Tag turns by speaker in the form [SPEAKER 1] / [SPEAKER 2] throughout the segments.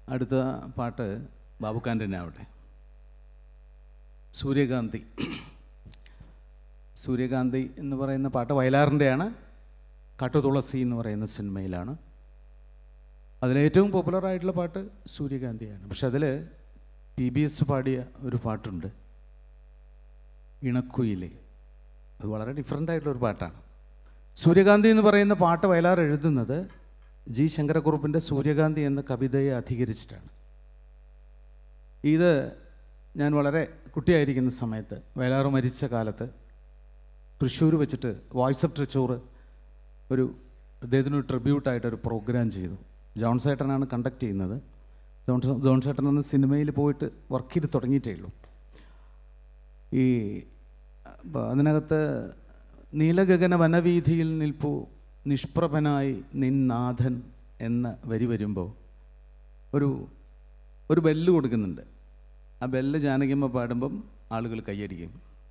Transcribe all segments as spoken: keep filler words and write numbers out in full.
[SPEAKER 1] അടുത്ത പാട്ട് ബാബുക്കാൻ്റെ തന്നെ ആവട്ടെ. സൂര്യകാന്തി. സൂര്യകാന്തി എന്ന് പറയുന്ന പാട്ട് വയലാറിൻ്റെയാണ്. കാട്ടുതുളസി എന്ന് പറയുന്ന സിനിമയിലാണ്. അതിലേറ്റവും പോപ്പുലറായിട്ടുള്ള പാട്ട് സൂര്യകാന്തിയാണ്. പക്ഷെ അതിൽ പി ബി എസ് പാടിയ ഒരു പാട്ടുണ്ട്, ഇണക്കുയിലെ. അത് വളരെ ഡിഫറെൻ്റ് ആയിട്ടുള്ളൊരു പാട്ടാണ്. സൂര്യകാന്തി എന്ന് പറയുന്ന പാട്ട് വയലാർ എഴുതുന്നത് ജി ശങ്കരക്കുറുപ്പിൻ്റെ സൂര്യകാന്തി എന്ന കവിതയെ അധികരിച്ചിട്ടാണ്. ഇത് ഞാൻ വളരെ കുട്ടിയായിരിക്കുന്ന സമയത്ത്, വയലാർ മരിച്ച കാലത്ത് തൃശ്ശൂർ വെച്ചിട്ട് വോയിസ് ഓഫ് തൃശ്ശൂർ ഒരു അദ്ദേഹത്തിന് ട്രിബ്യൂട്ടായിട്ടൊരു പ്രോഗ്രാം ചെയ്തു. ജോൺസേട്ടനാണ് കണ്ടക്ട് ചെയ്യുന്നത്. ജോൺസ് ജോൺസേട്ടൻ എന്ന സിനിമയിൽ പോയിട്ട് വർക്ക് ചെയ്ത് തുടങ്ങിയിട്ടേ ഉള്ളൂ. ഈ അതിനകത്ത് നീലഗഗന വനവീഥിയിൽ നിൽപ്പു നിഷ്പ്രഭനായി നിന്നാഥൻ എന്ന വരി വരുമ്പോൾ ഒരു ഒരു ബെല്ല് കൊടുക്കുന്നുണ്ട്. ആ ബെല്ല് ജാനകിയമ്മ പാടുമ്പം ആളുകൾ കൈയടിക്കും.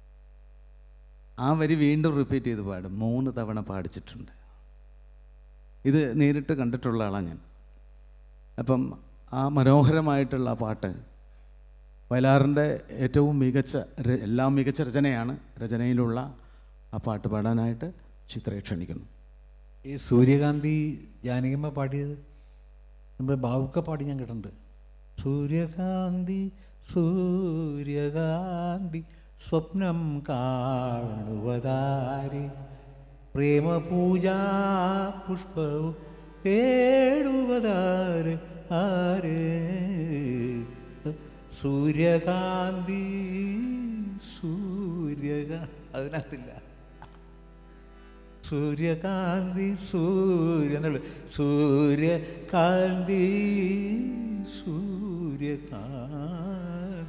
[SPEAKER 1] ആ വരി വീണ്ടും റിപ്പീറ്റ് ചെയ്ത് പാടും. മൂന്ന് തവണ പാടിച്ചിട്ടുണ്ട്. ഇത് നേരിട്ട് കണ്ടിട്ടുള്ള ആളാണ് ഞാൻ. അപ്പം ആ മനോഹരമായിട്ടുള്ള ആ പാട്ട് വയലാറിൻ്റെ ഏറ്റവും മികച്ച, എല്ലാം മികച്ച രചനയാണ്. രചനയിലുള്ള ആ പാട്ട് പാടാനായിട്ട് ചിത്രയെ ക്ഷണിക്കുന്നു.
[SPEAKER 2] ഈ സൂര്യകാന്തി ജാനകിയമ്മ പാടിയത് നമ്മുടെ ബാബുക്ക പാടി ഞാൻ കേട്ടിട്ടുണ്ട്. സൂര്യകാന്തി സൂര്യകാന്തി സ്വപ്നം കാണുവതാരെ, പ്രേമപൂജാ പുഷ്പവും കേടുവതാരെ ആരെ. സൂര്യകാന്തി സൂര്യകാ അതിനകത്തില്ല. സൂര്യകാന്തി സൂര്യ എന്നുള്ള സൂര്യകാന്തി സൂര്യകാന്തി.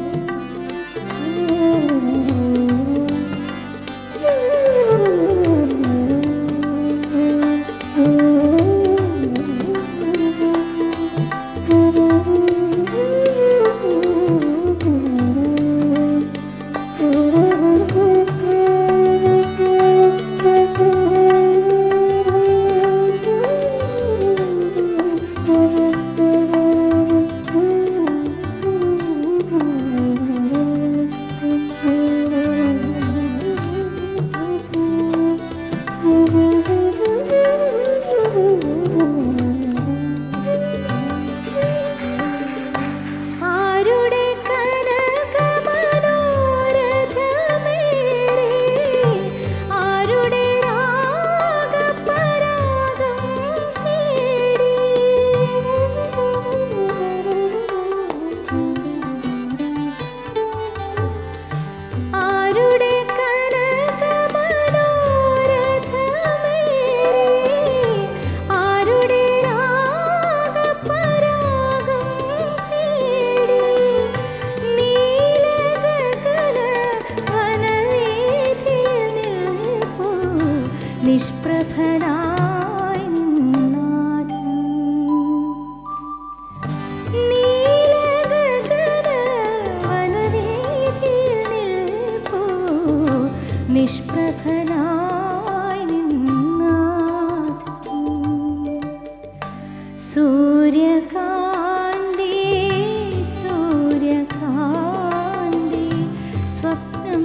[SPEAKER 3] Ooh. സൂര്യകാന്തി സൂര്യകാന്തി സ്വപ്നം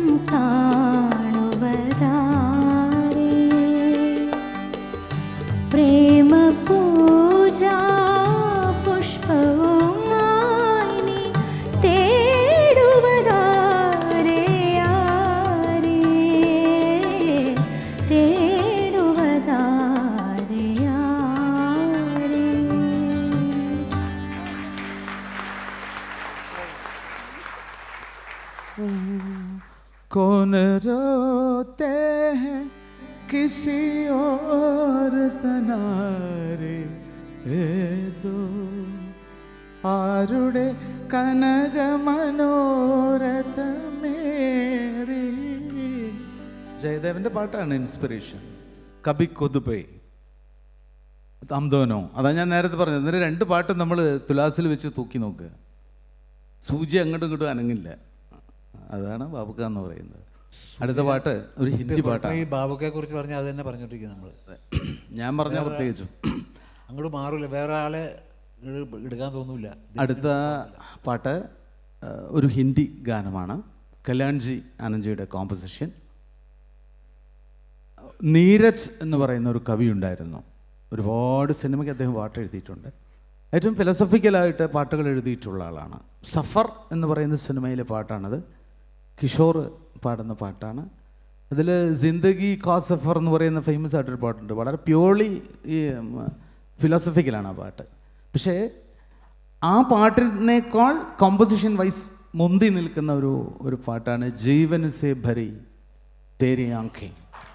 [SPEAKER 3] കാണുവതാരേ പ്രേമപൂജാ പുഷ്പവുമായി നീ തേടുവതാരേ ആരേ തേടുവതാരേ ആരേ.
[SPEAKER 1] कौन रोते हैं किसी और तनारे ഏതോ ആരുടെ കനക മനോരഥമേറി. ജയദേവന്റെ പാട്ടാണ് ഇൻസ്പിറേഷൻ. കബി കൊതുബൈ തംദോനോ, അതാ ഞാൻ നേരത്തെ പറഞ്ഞത്. എന്നിട്ട് രണ്ട് പാട്ടും നമ്മൾ തുലാസിൽ വെച്ച് തൂക്കി നോക്കുക, സൂചി അങ്ങോട്ടും ഇങ്ങോട്ടും അനങ്ങില്ല. അതാണ് ബാബുക്ക എന്ന് പറയുന്നത്. അടുത്ത പാട്ട് ഒരു ഹിന്ദി പാട്ടാണ്.
[SPEAKER 2] ഈ ബാബുക്കയെ കുറിച്ച് പറഞ്ഞാൽ അത് തന്നെ പറഞ്ഞോണ്ടിരിക്കുന്നത് നമ്മൾ.
[SPEAKER 1] ഞാൻ പറഞ്ഞ പ്രത്യേകിച്ചും
[SPEAKER 2] അങ്ങോട്ട് മാറൂല, വേറെ ആളെ എടുക്കാൻ തോന്നൂല.
[SPEAKER 1] അടുത്ത പാട്ട് ഒരു ഹിന്ദി ഗാനമാണ്. കല്യാൺജി ആനന്ദ്ജിയുടെ കോമ്പോസിഷൻ. നീരജ് എന്ന് പറയുന്ന ഒരു കവി ഉണ്ടായിരുന്നു. ഒരുപാട് സിനിമയ്ക്ക് അദ്ദേഹം പാട്ട് എഴുതിയിട്ടുണ്ട്. ഏറ്റവും ഫിലോസഫിക്കലായിട്ട് പാട്ടുകൾ എഴുതിയിട്ടുള്ള ആളാണ്. സഫർ എന്ന് പറയുന്ന സിനിമയിലെ പാട്ടാണത്. കിഷോർ പാടുന്ന പാട്ടാണ്. അതിൽ ജിന്ദഗി കാ സഫർ എന്ന് പറയുന്ന ഫേമസ് ആയിട്ടൊരു പാട്ടുണ്ട്. വളരെ പ്യൂർലി ഈ ഫിലോസഫിക്കലാണ് ആ പാട്ട്. പക്ഷേ ആ പാട്ടിനേക്കാൾ കോമ്പോസിഷൻ വൈസ് മുന്തി നിൽക്കുന്ന ഒരു ഒരു പാട്ടാണ് ജീവൻ സേ ഭരി തേരി ആംഖേ.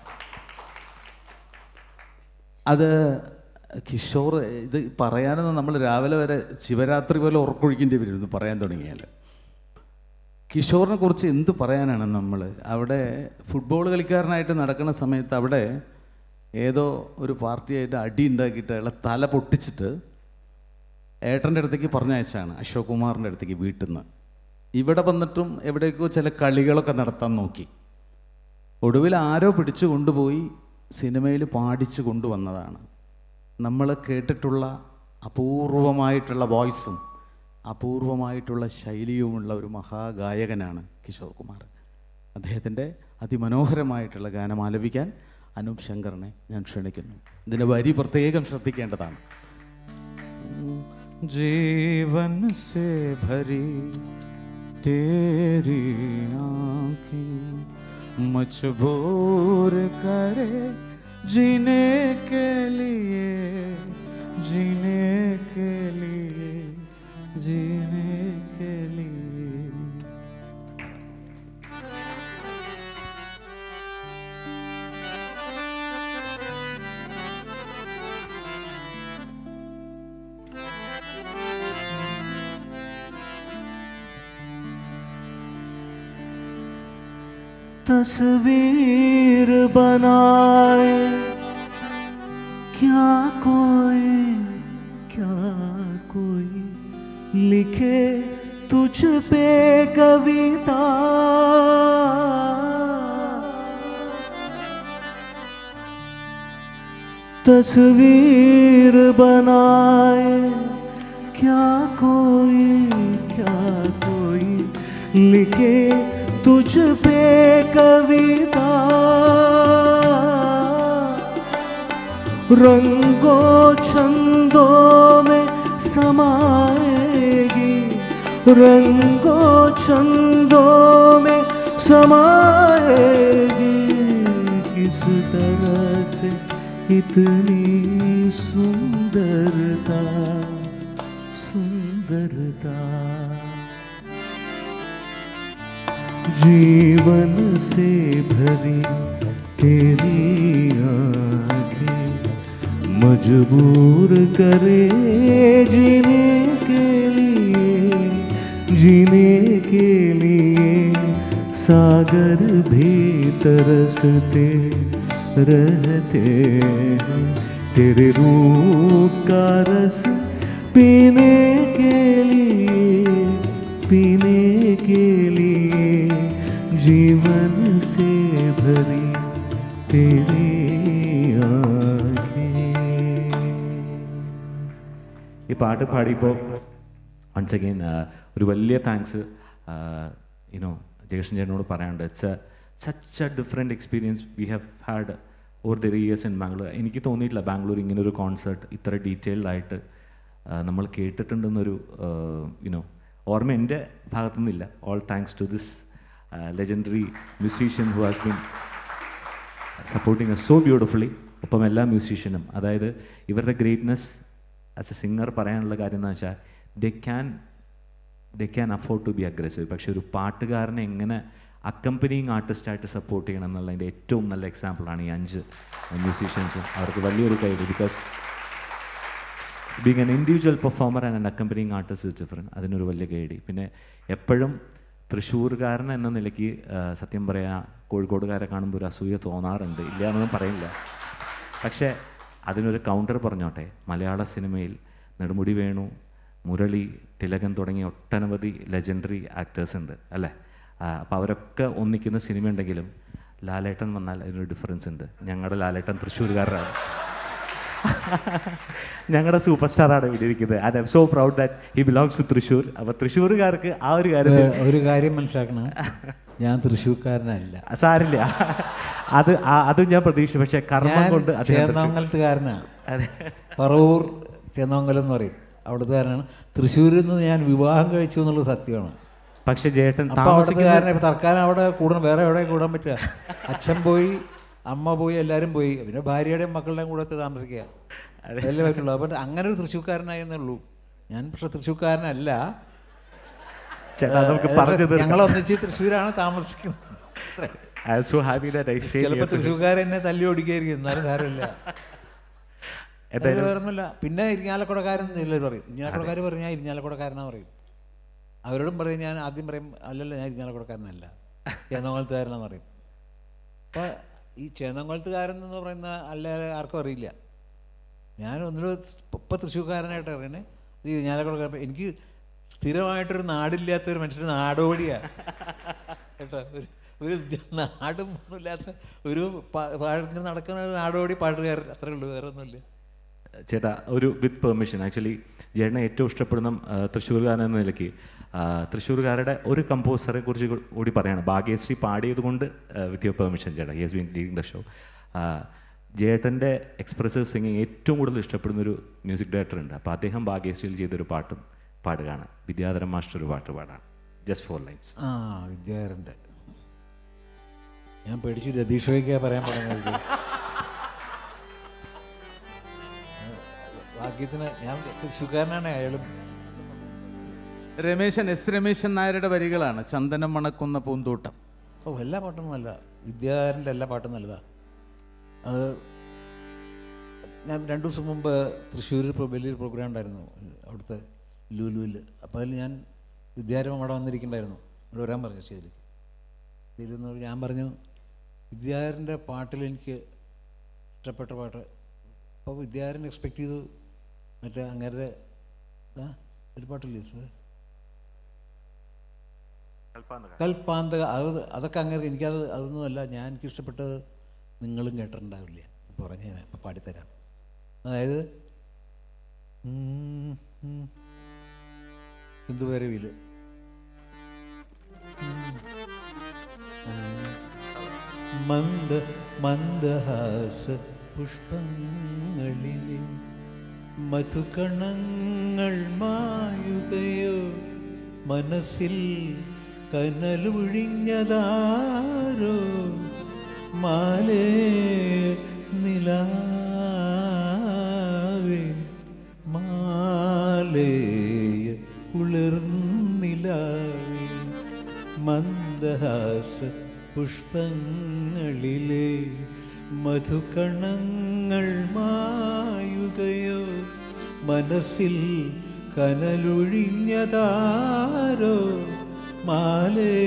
[SPEAKER 1] അത് കിഷോർ, ഇത് പറയാനൊന്നും നമ്മൾ രാവിലെ വരെ ശിവരാത്രി പോലെ ഉറക്കൊഴിക്കേണ്ടി വരുന്നു പറയാൻ തുടങ്ങിയാൽ. കിഷോറിനെ കുറിച്ച് എന്ത് പറയാനാണ് നമ്മൾ. അവിടെ ഫുട്ബോൾ കളിക്കാരനായിട്ട് നടക്കുന്ന സമയത്ത് അവിടെ ഏതോ ഒരു പാർട്ടിയായിട്ട് അടി ഉണ്ടാക്കിയിട്ട് അയാളെ തല പൊട്ടിച്ചിട്ട് ഏട്ടൻ്റെ അടുത്തേക്ക് പറഞ്ഞയച്ചാണ്, അശോക് കുമാറിൻ്റെ അടുത്തേക്ക് വീട്ടിൽ നിന്ന്. ഇവിടെ വന്നിട്ടും എവിടേക്കോ ചില കളികളൊക്കെ നടത്താൻ നോക്കി. ഒടുവിൽ ആരോ പിടിച്ചു കൊണ്ടുപോയി സിനിമയിൽ പാടിച്ചു കൊണ്ടുവന്നതാണ്. നമ്മൾ കേട്ടിട്ടുള്ള അപൂർവമായിട്ടുള്ള വോയിസും അപൂർവമായിട്ടുള്ള ശൈലിയുമുള്ള ഒരു മഹാഗായകനാണ് കിഷോർ കുമാർ. അദ്ദേഹത്തിൻ്റെ അതിമനോഹരമായിട്ടുള്ള ഗാനം ആലപിക്കാൻ അനൂപ് ശങ്കറിനെ ഞാൻ ക്ഷണിക്കുന്നു. ഇതിൻ്റെ വരി പ്രത്യേകം ശ്രദ്ധിക്കേണ്ടതാണ്. ജീവൻ സേ ഭരി തേരി ആँखें मजबूर करे जीने के लिए जीने के लिए जीने के लिए.
[SPEAKER 2] तस्वीर बनाए क्या कोई क्या कोई लिखे तुझ पे कविता. तस्वीर बनाए क्या कोई क्या कोई लिखे तुझ पे कविता. रंगों छंदों में समाएगी रंगों छंदों में समाएगी. किस तरह से इतनी सुंदरता सुंदरता. जीवन से भरी तेरी आँखें मजबूर करे जीने के लिए जीने के लिए. सागर भी तरसते रहते हैं तेरे रूप का रस पीने के लिए पीने के लिए. जीवन से भरी तेरी आँखें.
[SPEAKER 4] ഈ പാട്ട് പാടിയപ്പോൾ വൺസ് അഗെയിൻ ഒരു വലിയ താങ്ക്സ് യുനോ ജയകൃഷ്ണൻ ചേട്ടനോട് പറയാനുണ്ട്. It's a such a different experience we have had over the years in Bangalore. എനിക്ക് തോന്നിയിട്ടില്ല ബാംഗ്ലൂർ ഇങ്ങനൊരു കോൺസേർട്ട് ഇത്ര ഡീറ്റെയിൽഡ് ആയിട്ട് നമ്മൾ കേട്ടിട്ടുണ്ടെന്നൊരു യുനോ ഓർമ്മ എൻ്റെ ഭാഗത്തുനിന്നില്ല. All thanks to this legendary musician who has been supporting us so beautifully. ഒപ്പം എല്ലാ മ്യൂസീഷ്യനും, അതായത് ഇവരുടെ ഗ്രേറ്റ്നെസ് ആസ് എ സിംഗർ പറയാനുള്ള കാര്യം എന്ന് വെച്ചാൽ they can they can afford to be aggressive. പക്ഷേ ഒരു പാട്ടുകാരനെ എങ്ങനെ അക്കമ്പനിങ് ആർട്ടിസ്റ്റായിട്ട് സപ്പോർട്ട് ചെയ്യണം എന്നുള്ളതിൻ്റെ ഏറ്റവും നല്ല എക്സാമ്പിളാണ് ഈ അഞ്ച് മ്യൂസീഷ്യൻസ്. അവർക്ക് വലിയൊരു guide. Because being an individual performer and an accompanying artist is different. അതിനൊരു വലിയ ഗൈഡ്. പിന്നെ എപ്പോഴും തൃശ്ശൂർകാരൻ എന്ന നിലയ്ക്ക് സത്യം പറയാൻ കോഴിക്കോടുകാരെ കാണുമ്പോൾ ഒരു അസൂയ തോന്നാറുണ്ട്, ഇല്ല എന്നൊന്നും പറയില്ല. പക്ഷേ അതിനൊരു കൗണ്ടർ പറഞ്ഞോട്ടെ. മലയാള സിനിമയിൽ നെടുമുടി വേണു, മുരളി, തിലകൻ തുടങ്ങിയ ഒട്ടനവധി ലെജൻഡറി ആക്ടേഴ്സ് ഉണ്ട് അല്ലേ? അപ്പോൾ അവരൊക്കെ ഒന്നിക്കുന്ന സിനിമ ഉണ്ടെങ്കിലും ലാലേട്ടൻ വന്നാൽ അതിനൊരു ഡിഫറൻസ് ഉണ്ട്. ഞങ്ങളുടെ ലാലേട്ടൻ തൃശ്ശൂർകാരനാണ്, ഞങ്ങളുടെ സൂപ്പർ സ്റ്റാറാണ് ഇവിടെ ഇരിക്കുന്നത്. And I'm so proud that he belongs to Thrissur. അപ്പോൾ തൃശ്ശൂർകാർക്ക് ആ ഒരു കാര്യത്തിൽ
[SPEAKER 2] ഒരു കാര്യം മനസ്സിലാക്കണം, ഞാൻ തൃശ്ശൂർക്കാരനല്ല.
[SPEAKER 4] സാരില്ല, അത് അതും ഞാൻ പ്രതീക്ഷിച്ചു. പക്ഷേ കർമ്മം കൊണ്ട്
[SPEAKER 2] ചേന്നമംഗലത്തുകാരനാണ്. പറവൂർ ചേന്നമംഗലം എന്ന് പറയും, അവിടുത്തുകാരനാണ്. തൃശ്ശൂരിൽ നിന്ന് ഞാൻ വിവാഹം കഴിച്ചു എന്നുള്ളത് സത്യമാണ്.
[SPEAKER 4] പക്ഷേ ജേട്ടൻ
[SPEAKER 2] താമസിക്കാരനെ തൽക്കാലം അവിടെ കൂടാൻ വേറെ എവിടെ കൂടാൻ പറ്റുക? അച്ഛൻ പോയി, അമ്മ പോയി, എല്ലാവരും പോയി. പിന്നെ ഭാര്യയുടെയും മക്കളുടെയും കൂടെ താമസിക്കുക അതല്ലേ പറ്റുള്ളൂ. അപ്പം അങ്ങനെ ഒരു തൃശ്ശൂർക്കാരനായി എന്നുള്ളൂ. ഞാൻ പക്ഷെ തൃശ്ശൂർക്കാരനല്ല. ഞങ്ങളൊന്നിച്ച് തൃശ്ശൂരാണ് താമസിക്കുന്നത്. ചിലപ്പോൾ തൃശ്ശൂർക്കാരെന്നെ തല്ലി ഓടിക്കായിരിക്കും, എന്നാലും സാരമില്ല. വേറൊന്നുമില്ല. പിന്നെ ഇരിഞ്ഞാലക്കുടക്കാരെന്ന് എല്ലാവരും പറയും. ഇരിഞ്ഞാലക്കുടക്കാർ പറയും ഞാൻ ഇരിഞ്ഞാലക്കുടക്കാരനാ പറയും. അവരോടും പറയും, ഞാൻ ആദ്യം പറയും അല്ലല്ല ഞാൻ ഇരിഞ്ഞാലക്കുടക്കാരനല്ല, ചേന്നമംഗലത്തുകാരനെന്ന് പറയും. അപ്പോൾ ഈ ചേന്നമംഗലത്തുകാരൻ എന്ന് പറയുന്ന അല്ല ആർക്കും അറിയില്ല. ഞാൻ ഒന്നിലും ഇപ്പം തൃശ്ശൂർക്കാരനായിട്ട് അറിയണേ. ഈ ഇരിഞ്ഞാലക്കുടക്കാരൻ എനിക്ക് സ്ഥിരമായിട്ടൊരു നാടില്ലാത്തൊരു മനുഷ്യൻ്റെ നാടോടിയാണ് കേട്ടോ. ഒരു ഒരു നാടും ഒന്നുമില്ലാത്ത ഒരു പാട്ട് നടക്കുന്ന നാടോടി പാട്ടുകാരൻ, അത്രേ ഉള്ളൂ, വേറെ ഒന്നുമില്ല.
[SPEAKER 4] ചേട്ടാ ഒരു വിത്ത് പെർമിഷൻ, ആക്ച്വലി ചേട്ടനെ ഏറ്റവും ഇഷ്ടപ്പെടുന്ന തൃശ്ശൂർകാരൻ എന്ന നിലയ്ക്ക് തൃശ്ശൂർകാരുടെ ഒരു കമ്പോസറെ കുറിച്ച് കൂടി പറയണം. ഭാഗ്യശ്രീ പാടിയത് കൊണ്ട് വിത്ത് യുവർ പെർമിഷൻ ചേട്ടാ, he has been leading the show. ജേട്ടൻ്റെ എക്സ്പ്രസീവ് സിംഗിങ് ഏറ്റവും കൂടുതൽ ഇഷ്ടപ്പെടുന്നൊരു മ്യൂസിക് ഡയറക്ടർ ഉണ്ട്. അപ്പോൾ അദ്ദേഹം ഭാഗ്യശ്രീയിൽ ചെയ്തൊരു പാട്ടും പാടുകയാണ്. വിദ്യാധരൻ മാസ്റ്റർ ഒരു പാട്ട് പാടാണ്, ജസ്റ്റ് ഫോർ ലൈൻസ്.
[SPEAKER 2] ആ വിദ്യാധരൻ്റെ ഞാൻ പേടിച്ചു രതീഷോയ്ക്കാ പറയാൻ പറഞ്ഞത്. ഭാഗ്യത്തിന് ഞാൻ തൃശ്ശൂർക്കാരനാണ്. അയാളും
[SPEAKER 1] രമേശൻ എസ് രമേശൻ നായരുടെ വരികളാണ് ചന്ദനം മണക്കുന്ന പൂന്തോട്ടം.
[SPEAKER 2] ഓ എല്ലാ പാട്ടും നല്ല, വിദ്യാധരൻ്റെ എല്ലാ പാട്ടും നല്ലതാണ്. അത് ഞാൻ രണ്ടു ദിവസം മുമ്പ് തൃശ്ശൂർ വലിയൊരു പ്രോഗ്രാം ഉണ്ടായിരുന്നു അവിടുത്തെ ലുലുവിൽ. അപ്പോൾ അതിൽ ഞാൻ വിദ്യാധരൻ അവിടെ വന്നിരിക്കണ്ടായിരുന്നു, ഇവിടെ വരാൻ പറഞ്ഞു സ്റ്റേജിലേക്ക്. സ്റ്റേജിൽ ഞാൻ പറഞ്ഞു വിദ്യാധരൻ്റെ പാട്ടിൽ എനിക്ക് ഇഷ്ടപ്പെട്ട പാട്ട്. അപ്പോൾ വിദ്യാധരൻ എക്സ്പെക്ട് ചെയ്തു മറ്റേ അങ്ങനെ ഒരു പാട്ടില്ലേ കൽപ്പാന്തക, അത് അതൊക്കെ അങ്ങനെ എനിക്കത് അതൊന്നുമല്ല. ഞാൻ എനിക്കിഷ്ടപ്പെട്ടത് നിങ്ങളും കേട്ടിട്ടുണ്ടാവില്ല, പറഞ്ഞ് ഞാൻ ഇപ്പം പാടിത്തരാം. അതായത് സിന്ധുഭൈരവിയിൽ മന്ദ മന്ദഹാസ പുഷ്പങ്ങളിലെ മധുകണങ്ങൾ മായുകയോ, മനസ്സിൽ കനലൊഴിഞ്ഞതാരോ, മാലേ നിലാവേ മാലേയ കുളിർനിലാവേ, മന്ദഹാസ പുഷ്പങ്ങളിലെ മധുകണങ്ങൾ മായുകയോ, മനസ്സിൽ കനലൊഴിഞ്ഞതാരോ, മാലേ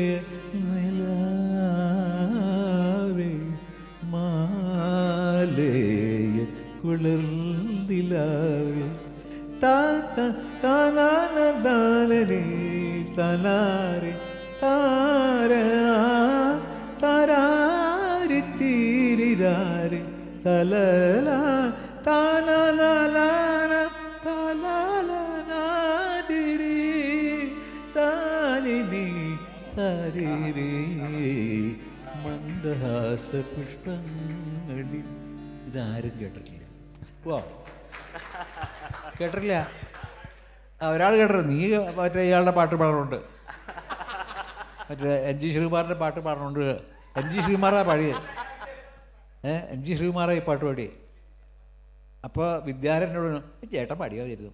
[SPEAKER 2] നിലാവേ മാലേയ കുളിർനിലാവേ, താത്ത താനാനേ തലാരെ താര താരാരി തീരിരാരി തലല താലാലാല തല രാസപുഷ്പങ്ങളിൽ. ഇതാരും കേട്ടിട്ടില്ല. ഓ കേട്ടിട്ടില്ല? ആ ഒരാൾ കേട്ടോ. നീ മറ്റേ ഇയാളുടെ പാട്ട് പാടുന്നുണ്ട്, മറ്റേ എൻ ജി ശ്രീകുമാറിൻ്റെ പാട്ട് പാടുന്നുണ്ട്. എൻ ജി ശ്രീകുമാറാ പാടിയത്. ഏഹ് എൻ ജി ശ്രീകുമാറാ ഈ പാട്ട് പാടിയത്. അപ്പോൾ വിദ്യാരനോട് ചേട്ടൻ പാടിയാതിരുന്നു.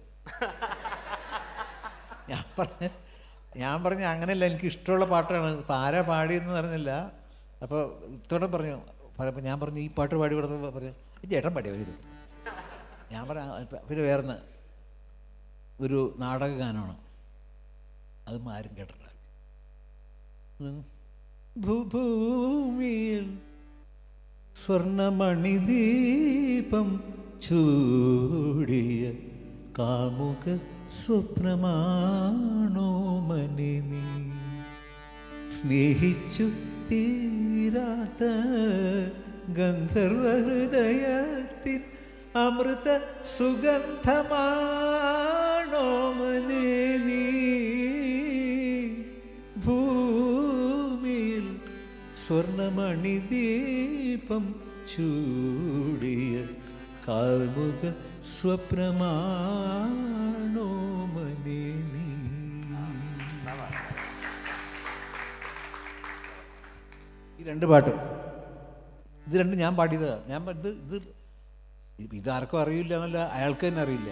[SPEAKER 2] ഞാൻ പറഞ്ഞ ഞാൻ പറഞ്ഞ അങ്ങനെയല്ല, എനിക്ക് ഇഷ്ടമുള്ള പാട്ടാണ്. ഇപ്പം ആരാ പാടിയെന്ന് പറഞ്ഞില്ല. അപ്പോൾ ഇത്തോടെ പറഞ്ഞു പറയുമ്പോൾ ഞാൻ പറഞ്ഞു ഈ പാട്ട് പാടി കൊടുത്തപ്പോൾ പറഞ്ഞു ചേട്ടൻ പാടിയാതിരുന്നു. ഞാൻ പറഞ്ഞ പിന്നെ വേറൊന്ന് ഒരു നാടക ഗാനമാണ്, അതും ആരും കേട്ടിട്ടില്ല. ഭൂമിയിൽ സ്വർണമണിദീപം ചൂടിയ കാമുക സ്വപ്നമാണോ മനി നീ, സ്നേഹിച്ചു തീരാത്ത ഗന്ധർവ ഹൃദയത്തിൻ അമൃത സുഗന്ധമാണോ മനി നീ, ഭൂമിയിൽ സ്വർണമണിദീപം ചൂടിയ കാമുക സ്വപ്നമാണോ മനി നീ. ഈ രണ്ട് പാട്ടും ഇത് രണ്ടും ഞാൻ പാടിയതാണ്. ഞാൻ ഇത് ഇത് ഇതാർക്കും അറിയില്ല എന്നല്ല, അയാൾക്ക് തന്നെ അറിയില്ല.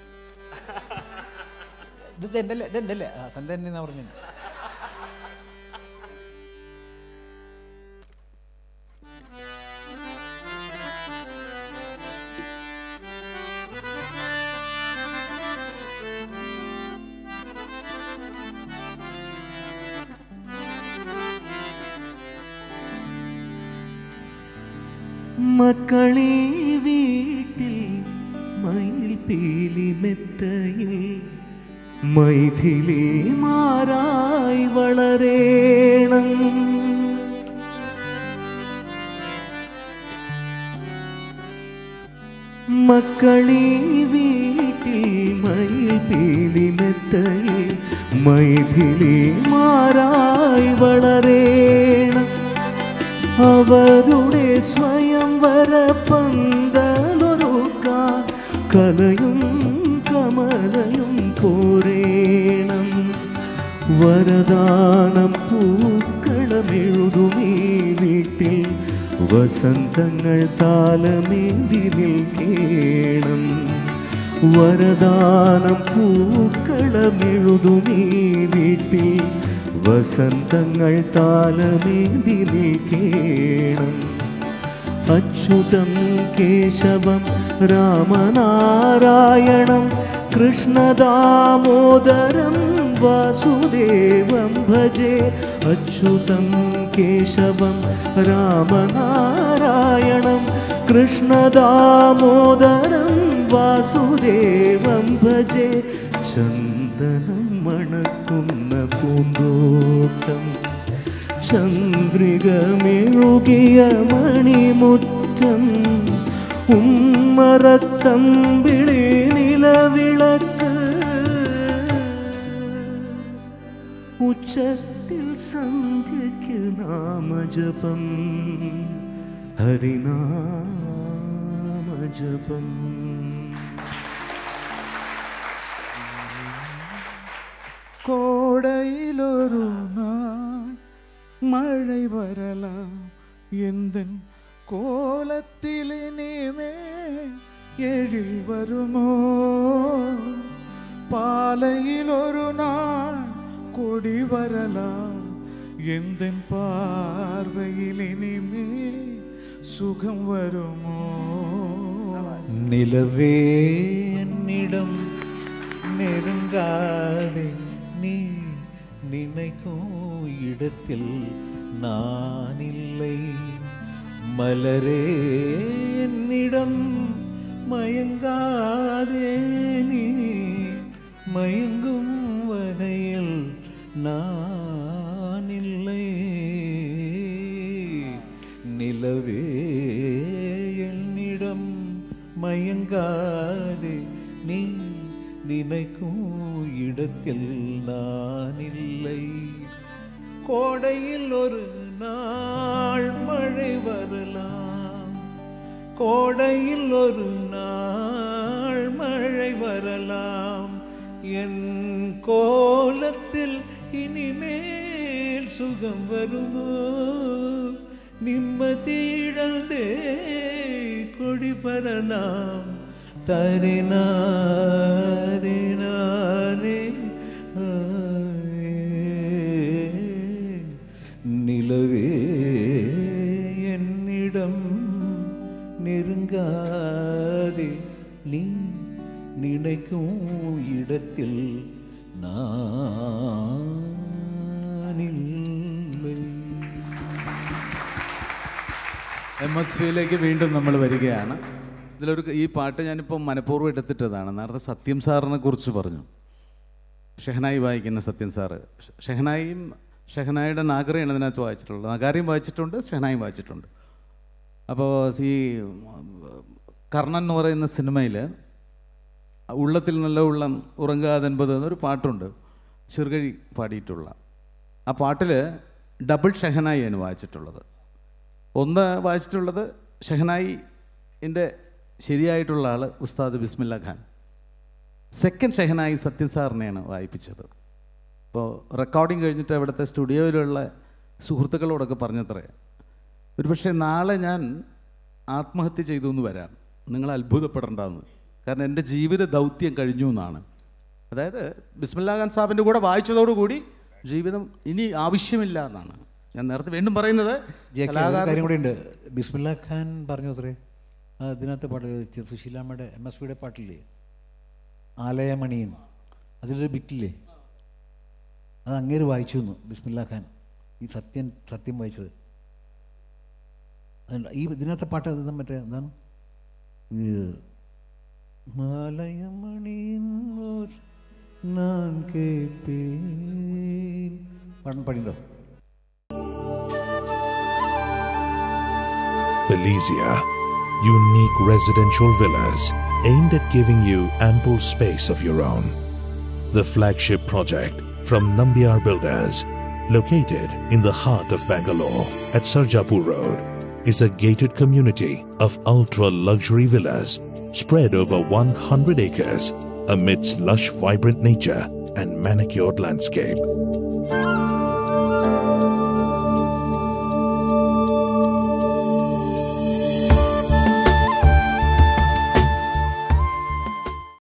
[SPEAKER 2] ഇത് എൻ്റെ അല്ലേ ഇതെൻ്റെ അല്ലേ തൻ്റെ തന്നെ എന്നാ പറഞ്ഞു.
[SPEAKER 5] മക്കളീ വീട്ടിൽ മയിൽ പീലിമെത്തയിൽ മൈഥിലിമാരായി വളരേണം. മക്കളീ വീട്ടിൽ മയിൽ പീലിമെത്തയിൽ മൈഥിലിമാരായി വളരേണം. അവരുടെ സ്വയംവര പന്തലൊരുക്കാൻ കലയും കമലയും പോരേണം. വരദാനം പൂക്കളമെഴുതുമീ വീട്ടിൽ വസന്തങ്ങൾ താലമേന്തി നിൽക്കേണം. വരദാനം പൂക്കളമെഴുതുമീ വീട്ടിൽ വസന്തങ്ങൾ താലമേന്തി നിൽക്കേണം. അച്യുതം കേശവം രാമനാരായണം കൃഷ്ണദാമോദരം വാസുദേവം ഭജേ. അച്യുതം കേശവം രാമനാരായണം കൃഷ്ണദാമോദരം വാസുദേവം ഭജേ. ചന്ദനം മണക്കുന്ന പൂന്തോട്ടം ചന്ദ്രികമെഴുകിയ മണിമുറ്റം ഉമ്മറത്തമ്പിളി നിലവിളക്ക് ഉച്ചത്തിൽ സന്ധ്യയ്ക്ക് നാമജപം ഹരിനാമജപം.
[SPEAKER 1] கோடையிலொரு நாள் மழை வரலாம் எந்தன் கோலத்தில் இனிமேல் எழில் வருமோ. பாலையில் ஒரு நாள் கொடி வரலாம் எந்தன் பார்வையில் இனிமேல் சுகம் வருமோ.
[SPEAKER 2] நிலவே என்னிடம் நெருங்காதே, நீ நினைக்கும் இடத்தில் நான் இல்லை. மலரே என்னிடம் மயங்காதே, நீ மயங்கும் வகையில் நான் இல்லை. நிலவே என்னிடம் மயங்காதே, நீ நினைக்கும் இடத்தில் நான் இல்லை. கோடையில் ஒரு நாள் மழை வரலாம், கோடையில் ஒரு நாள் மழை வரலாம், என் கோலத்தில் இனிமேல் சுகம் வருமோ, நிம்மதியிழந்தே கொடி பரலாம், தரினாரினாரே நிலவே என்னிடம் நெருங்காதே, நீ நினைக்கும் இடத்தில் நான் இல்லை.
[SPEAKER 1] എം എസ് വിയിലേക്ക് വീണ്ടും നമ്മൾ വരികയാണ്. ഇതിലൊരു ഈ പാട്ട് ഞാനിപ്പോൾ മനഃപൂർവ്വം എടുത്തിട്ടതാണ്. നേരത്തെ സത്യം സാറിനെ കുറിച്ച് പറഞ്ഞു, ഷെഹനായി വായിക്കുന്ന സത്യം സാറ്. ഷെഹനായിയും ഷെഹനായിയുടെ നാഗരയാണ് ഇതിനകത്ത് വായിച്ചിട്ടുള്ളത്. നഗാരിയും വായിച്ചിട്ടുണ്ട്, ഷെഹനായും വായിച്ചിട്ടുണ്ട്. അപ്പോൾ ഈ കർണൻ എന്ന് പറയുന്ന സിനിമയിൽ ഉള്ളത്തിൽ നല്ല ഉള്ളം ഉറങ്ങാതെൻപത് എന്നൊരു പാട്ടുണ്ട്, ചെറുകഴി പാടിയിട്ടുള്ള. ആ പാട്ടിൽ ഡബിൾ ഷെഹനായിയാണ് വായിച്ചിട്ടുള്ളത്. ഒന്ന് വായിച്ചിട്ടുള്ളത് ഷെഹനായിൻ്റെ ശരിയായിട്ടുള്ള ആൾ ഉസ്താദ് ബിസ്മില്ല ഖാൻ, സെക്കൻഡ് ഷെഹനായി സത്യം സാറിനെയാണ് വായിപ്പിച്ചത്. അപ്പോൾ റെക്കോർഡിങ് കഴിഞ്ഞിട്ട് അവിടുത്തെ സ്റ്റുഡിയോയിലുള്ള സുഹൃത്തുക്കളോടൊക്കെ പറഞ്ഞത്രേ, ഒരുപക്ഷെ നാളെ ഞാൻ ആത്മഹത്യ ചെയ്തു എന്ന് വരാം, നിങ്ങൾ അത്ഭുതപ്പെടേണ്ടെന്ന്, കാരണം എൻ്റെ ജീവിത ദൗത്യം കഴിഞ്ഞു എന്നാണ്. അതായത് ബിസ്മില്ല ഖാൻ സാഹിബിൻ്റെ കൂടെ വായിച്ചതോടുകൂടി ജീവിതം ഇനി ആവശ്യമില്ല എന്നാണ് ഞാൻ നേരത്തെ വീണ്ടും പറയുന്നത്.
[SPEAKER 2] കാര്യം കൂടി ഉണ്ട്. ബിസ്മില്ല ഖാൻ പറഞ്ഞു അത്രേ, അതിനകത്ത് പാട്ട് സുശീലാമ്മയുടെ എം എസ് വിയുടെ പാട്ടില്ലേ ആലയമണിയും, അതിലൊരു ബിറ്റില്ലേ, അത് അങ്ങേര് വായിച്ചു എന്ന് ബിസ്മില്ല ഖാൻ, ഈ സത്യം സത്യം വായിച്ചത്. ഈ ഇതിനകത്തെ പാട്ട് അത് മറ്റേ എന്താണ്, മാലയമണിയും ഞാൻ കേട്ടേൻ പാടുന്ന പാടിണ്ടോ?
[SPEAKER 6] Paliyath, unique residential villas aimed at giving you ample space of your own. The flagship project from Nambiar Builders, located in the heart of Bangalore at Sarjapur Road, is a gated community of ultra-luxury villas spread over one hundred acres amidst lush, vibrant nature and manicured landscape.